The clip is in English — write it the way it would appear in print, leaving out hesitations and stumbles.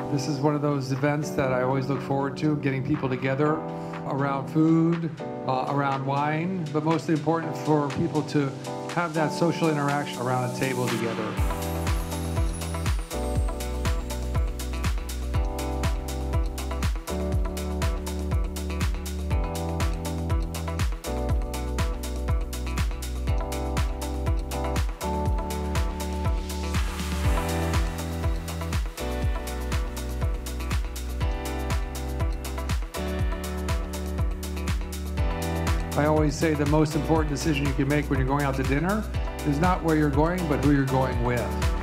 This is one of those events that I always look forward to, getting people together around food, around wine, but mostly important for people to have that social interaction around a table together. I always say the most important decision you can make when you're going out to dinner is not where you're going, but who you're going with.